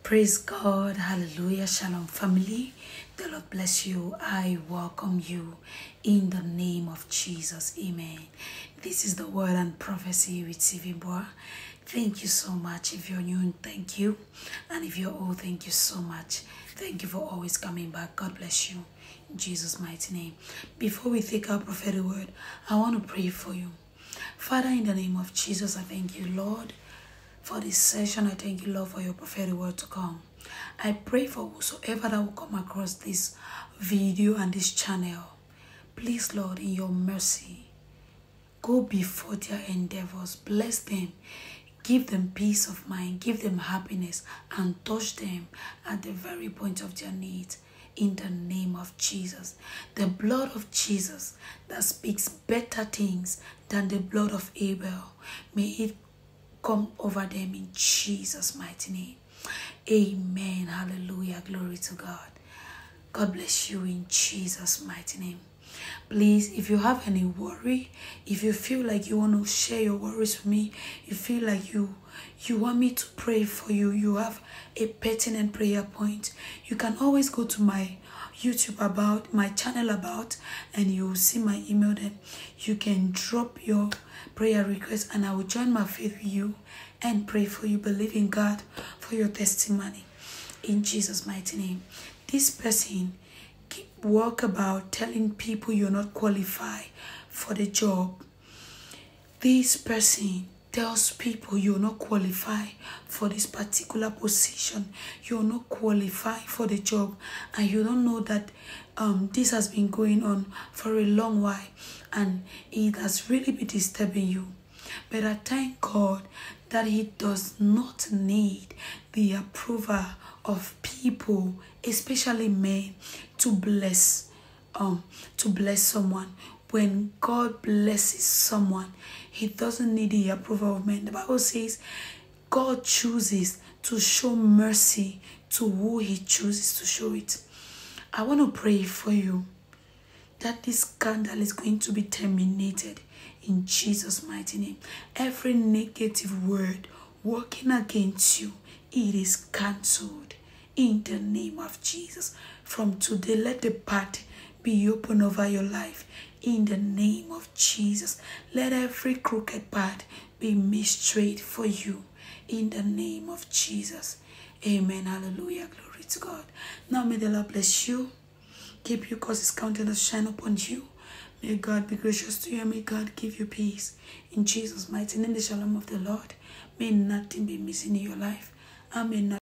Praise God. Hallelujah. Shalom, family. The Lord bless you. I welcome you in the name of Jesus. Amen. This is the word and prophecy with Sivibwa. Thank you so much. If you're new, thank you. And if you're old, thank you so much. Thank you for always coming back. God bless you. In Jesus' mighty name. Before we take our prophetic word, I want to pray for you. Father, in the name of Jesus, I thank you, Lord, for this session. I thank you, Lord, for your prophetic word to come. I pray for whosoever that will come across this video and this channel. Please, Lord, in your mercy, go before their endeavors. Bless them. Give them peace of mind. Give them happiness. And touch them at the very point of their needs. In the name of Jesus. The blood of Jesus that speaks better things than the blood of Abel. May it come over them in Jesus' mighty name. Amen. Hallelujah. Glory to God. God bless you in Jesus' mighty name. Please, if you have any worry, if you feel like you want to share your worries with me, you feel like you want me to pray for you, you have a pertinent prayer point, you can always go to my YouTube about, my channel about, and you will see my email. Then you can drop your prayer request and I will join my faith with you and pray for you. Believe in God for your testimony in Jesus' mighty name. This person walk about telling people you're not qualified for the job. This person tells people you're not qualified for this particular position. You're not qualified for the job, and you don't know that this has been going on for a long while and it has really been disturbing you. But I thank God that He does not need the approval of people, especially men, to bless someone. When God blesses someone, He doesn't need the approval of men. The Bible says God chooses to show mercy to who He chooses to show it. I want to pray for you that this scandal is going to be terminated in Jesus' mighty name. Every negative word working against you, it is cancelled in the name of Jesus. From today, let the path be open over your life in the name of Jesus. Let every crooked path be made straight for you in the name of Jesus. Amen. Hallelujah. Glory to God. Now may the Lord bless you. Keep you, cause His countenance shine upon you. May God be gracious to you. May God give you peace. In Jesus' mighty name, the shalom of the Lord. May nothing be missing in your life. Amen.